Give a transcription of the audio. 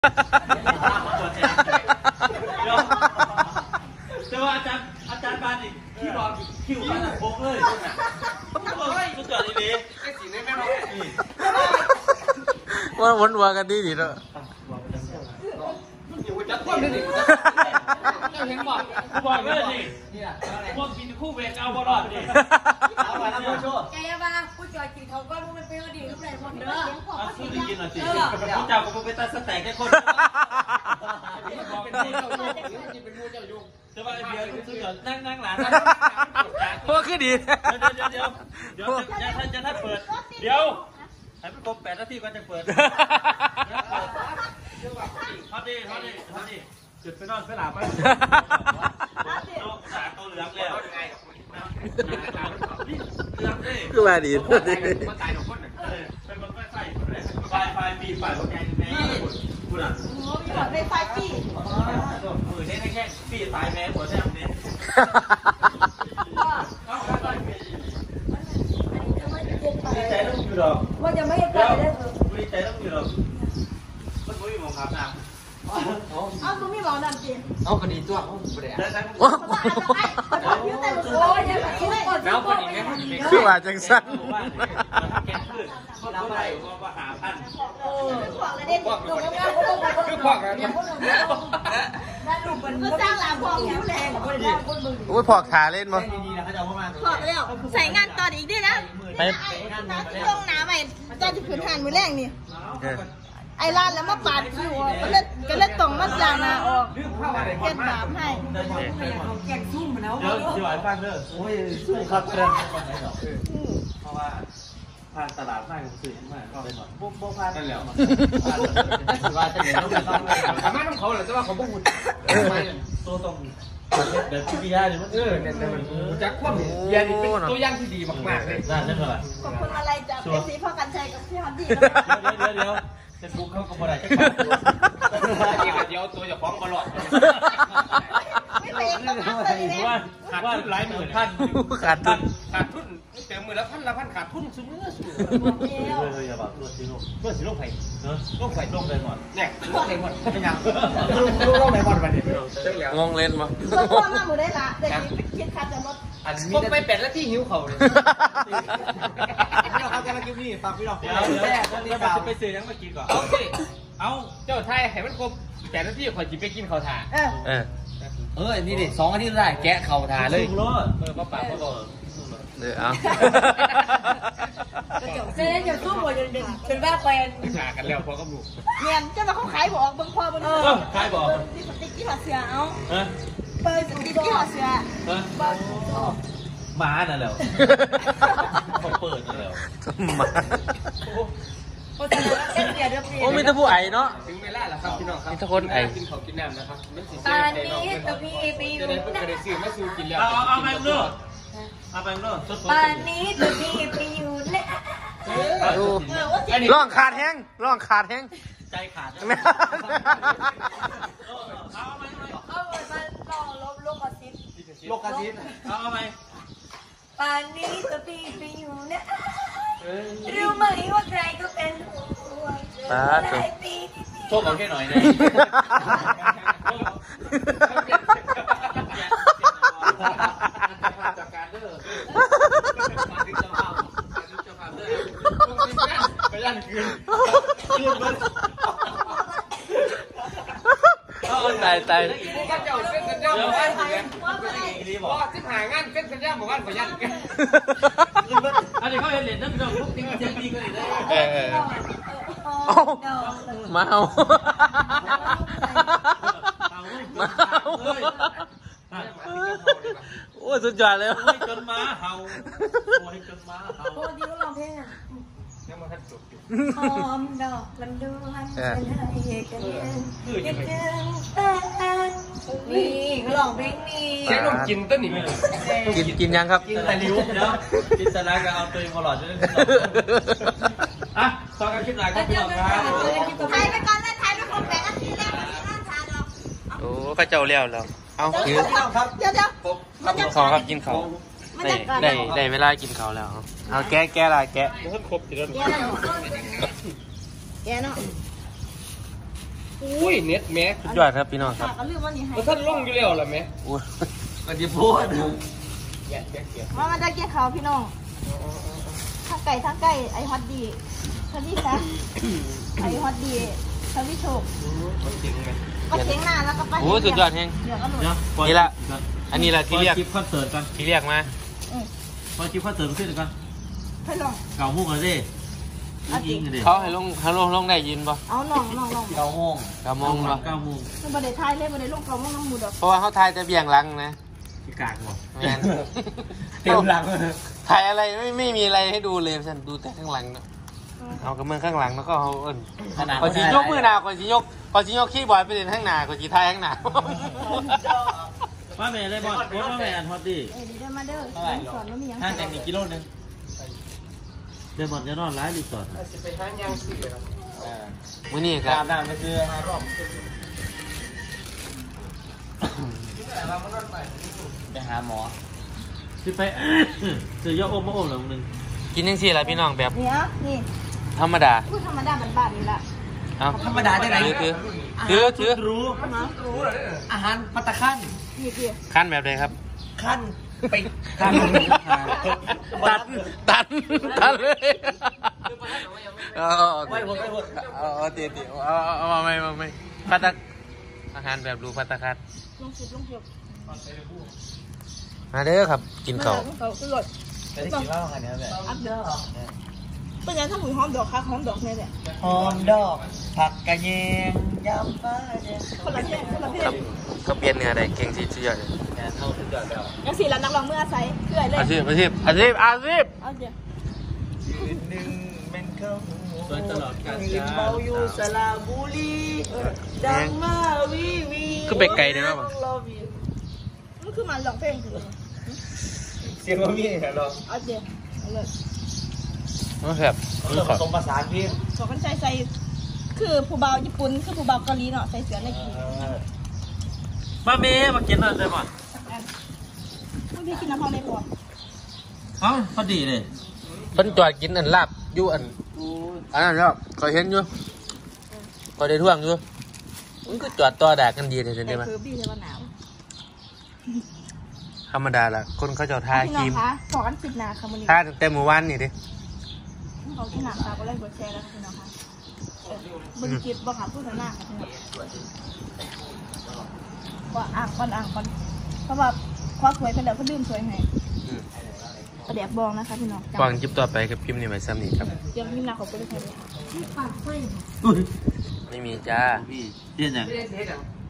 แต่ว่าอาจารย์บานอีกที่รอคิวบานโค้งเลยสุดยอดดีไอ้สีนี้ไม่ร้องว่าวนวัวกันดีเนาะจะคว่ำได้ดิเห็นบอกเลยดิพวกกินคู่เวกเอาบอลอดดิเอาไปทำโชว์แกยังมาผู้จอยกินเขาก็มันเป็นวันดีทุกอย่างหมดเด้อเอาสู้ดีกินหน่อยสิผู้เจ้าก็เป็นตาสแต็กแค่คนเป็นมูเจ้ายุ่งจะว่าไอ้เบียร์สุดยอดนั่งหลานพวกคือดีเดี๋ยวจะถ้าเปิดเดี๋ยวให้มันครบ8 นาทีก็จะเปิดเขาดีจุดไปนอนไปหลับไปสาตัวเหลืองแล้วคือว่าดีมาตายของคนเป็นมันไฟปีไฟพวกแกแม่พูดอ่ะโอ้ยแบบในไฟปีมือเล่นแค่ปีตายแม่หัวแทบเนี่ยใจต้องอยู่หรอกว่าจะไม่ให้กันเลยไม่ใจต้องอยู่หรอกมันไม่มีมองครับนะเอาคุณไม่บอกนั่นจริงเอาคดีตัวเขาไม่ได้คือว่าจังสั้นแกขึ้นเราไปว่าหาพันคือพวกกันนั่นลูกมันก็สร้างหลังพองหิวแรงโอ้ยพอขาเล่นมั้งดีๆนะเขาจะเอามาพอแล้วใส่งานตอนอีกด้วยนะไปลงน้ำไปตอนที่ผืนหันมือแรงนี่ไอ้ร้านแล้วมาปาดคิวก็เล่นตรงมาจางนาออกเก็บบาปให้แกงซุ่มมันแล้วเดี๋ยวฟังเด้อโอ้ยสู้ครับเพื่อนเพราะว่าผ่านตลาดมากผมซื้อมากก็เลยหมดพวกผ่านนั่นแหละถือว่าจะเห็นต้องมีต้องสามารถต้องเขาหรือจะว่าเขาบุกหุ่นตัวตรงเดี๋ยวพี่ยาเนี่ยมันเนี่ยมันจะคว่ำยานี่เป็นตัวอย่างที่ดีมากๆเลยนั่นใช่ไหมขอบคุณอะไรจากเอซีพ่อกันชัยกับพี่ฮันดี้เดี๋ยวเฟซบุ๊กเขาก็บ่ได้เดี๋ยวตัวจะฟ้องบอลอดไม่เป็นต้องทำเลยว่าหลายหมื่นพันขาดทุนเต็มมือแล้วพันขาดทุนซื้ออย่าบอกตัวซีโร่สีโลกไผ่โลกไฟโลกเลยหมดเนี่ยโลกไผ่หมดเป็นยังโลกไหนหมดวันนี้งงเล่นมั้งก็พ่อมาหมดได้ละแต่คิดคัดจะลดพวกไปเป็ดแล้วที่หิวเขาเลยเราจะมากินนี่ฝากพี่ดอกเดี๋ยวจะไปซื้อยังมากินก่อนเอาเจ้าไทยให้มันครบ8 นาทีขอจิไปกินเขาถ่านี่ดิ2 อาทิตย์ได้แกะเข่าถ่าเลยป้าป่าเขาบอกเอาเจ๊จะสู้หมดจนว่าเป็นขากันแล้วพอก็บุกเงียบจะมาเขาขายบอกบางพอบางขายบอกติ๊กที่หัวเสือเอาเปิดติ๊กที่หัวเสือหมาน่ะแล้วเขาเปิดน่ะแล้วหมาโอ้มีแต่ผู้ไอเนาะถึงเวลาแล้วครับพี่น้องครับมีแต่คนไอกินข้าวกินน้ำนะครับตอนนี้ตัวพี่ไปอยู่จะได้เพิ่งได้ซื้อมาซื้อกินแล้วเอาไปเนาะเอาไปเนาะตอนนี้ตัวพี่ไปอยู่เนี่ยร้องขาดแห้งใจขาดเอาไปลองลบโลกซิดเอาไปตอนนี้ตัวพี่ไปอยู่เนี่ยรู้ไหมว่าใครก็เป็นห่วงหลายปีโชคเอาแค่หน่อยนะจากการเด้อไปยันคืนตายก็เจ้าเส้นสัญญาหมู่บ้านบอกที่หางานเส้นสัญญาหมู่บ้านไปยันอันนี้เขาเห็นนั่นเราพวกติ๊กเจนดีก็ได้มาเอาโอ้สุดยอดเลยจนม้าเห่าจนม้าเห่าโอ้ดีก็ร้องเพลงอ่ะยังมาทันจบอยู่หอมดอกลำดวนเป็นให้กันคิดถึงนี่เขาร้องเพลงนี้เสียงลมกินต้นนี่กินยังครับกินแต่ลิ้วเนาะกินแต่ละก็เอาตัวเองมาหลอดจะได้อ่ะตอนการคิดหลายก็พี่น้องครับไทยไปก่อนเลยไทยไปคน8 นาทีแล้วโอ้ข้าเจ้าเลี้ยวแล้วเอาเดี๋ยวขอครับกินเขาได้เวลากินเขาแล้วเอาแกะละแกะมันครบทีแล้วแกเนาะอุ้ยเน็ตแม่สุดยอดครับพี่น้องครับก็ลืมว่านี่ให้ก็ท่านลงอยู่แล้วล่ะแม่อุ้ยก็จะพูดมาจะกินข้าวพี่น้องทั้งไก่ไอฮอตดีทวีแซ่ไอฮอตดีทวีโชคก็เสียงหน้าแล้วก็ไปโอ้สุดยอดแฮงเดี๋ยวก็หลุดนี่ละอันนี้ละที่เรียกคลิปคอนเสิร์ตกันที่เรียกมาพอคลิปคอนเสิร์ตขึ้นกันให้ลองเก่ามุ่งเลยดิยิงเลยดิเขาให้ลงได้ยินป่ะเอาน้องเก่ามุ่ง 9 โมงป่ะ 9 โมงมันบ่ได้ทายเลยบ่ได้ลงกล่องน้ำมูดอกเพราะว่าเขาทายจะเบี่ยงหลังนะที่กากหมดแม่นเต็มหลังถ่ายอะไรไม่มีอะไรให้ดูเลยฉันดูแต่ข้างหลังเนาะเอากระเมืองข้างหลังแล้วก็เอาเอิ้นก่อนสียกมือหนาก่อนสียกขี้บอยไปเล่นข้างหน้าก่อนสีท้ายข้างหน้าว่าแม่ได้บอลว่าแม่อันฮอตดี้ดีเด้อมาเด้อสอนว่ามีหยังห่างจาก1 กิโลนึงเดี๋ยวบอลจะนอนร้ายรีสอร์ทไปหายางสิครับมื้อนี้ครัอาบบน้ำก็คือ5 รอบไปหาหมอที่ไปซื้อยาอมมาอมหนึ่งนึงกินจังซี่ล่ะพี่น้องแบบนี่อ่ะนี่ธรรมดาพูดธรรมดาบ้านๆนี่ล่ะเอาธรรมดาได้ไหนถือรู้อาหารปัตตะขั้นนี่ขั้นแบบไหนครับขั้นไปขั้นตันเลยไม่หมดเอาเตี๋ยเอามาไม่พัตตาอาหารแบบรูพัตตาคัดลงสิบมาเด้อครับกินข้าวเขาคือรถจะได้กินข้าวกันเนี่ยแบบอัพเด้อเป็นยังถ้าหมูหอมดอกค่ะหอมดอกเนี่ยแหละหอมดอกผักกระเยงยำฟ้าแดงคนละเพศครับก็เปลี่ยนเนื้อได้เก่งสิเยอะเลยเท่าสุดยอดแล้วยังสี่ละนักร้องเมื่ออาศัยเพื่อยเลยอาชีพเอาเดี๋ยวหนึ่งเป็นข้าวสวยตลอดการเมาอยู่สระบุรีดังมาวีก็ไปไกลได้ไหมบ้างมันคือมันร้องเพลงคือเสียงว่ามีเหรอเอาเดี๋ยวเอาเลยน้องแบบผสมผสานพี่ขอกันใส่คือผู้เบาญี่ปุ่นคือผู้เบาเกาหลีเนาะใส่เสื้อในกีมาเมย์มากินหน่อยได้ป่ะพี่กินน้ำพอในครัวเอ้าพอดีเลยเพิ่นจอดกินอันลาบอยู่อันนั้นครับก็เห็นอยู่ก็ได้ท่วงอยู่มันก็จอดต่อด่ากันดีเลยเห็นไหมคือพี่ใช่ว่าหนาวธรรมดาละคนเขาจะทาพี่คน้อรีงมคะขอกันปิดนาค่ะวันนี้ทาตั้งแต่เมื่อวานนี่ดิเขาที่หนักค่ะก็เลยกดแชร์แล้วพี่น้องคะบนกิจบอกค่ะพูดหน้าค่ะพี่น้องว่าอ่างก่อนเพราะว่าคว้าสวยกันเดี๋ยวเขาดื่มสวยให้ประเดี๋ยวบองนะคะพี่น้องฟังคลิปต่อไปกับพิมพ์นี่ไว้ซ้ำนี่ครับเดี๋ยวพี่นาขอบคุณทุกคนเลยค่ะไม่มีจ้าพี่เรียนอย่างไม่ได้เทสอ่ะ